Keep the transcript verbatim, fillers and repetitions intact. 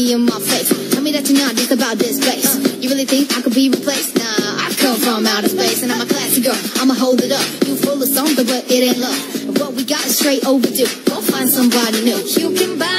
me in my face. Tell me that you're not just about this place. You really think I could be replaced? Nah, I come from outer space, and I'm a classy girl. I'ma hold it up. You full of something, but it ain't love. What we got is straight overdue. Go find somebody new. You can buy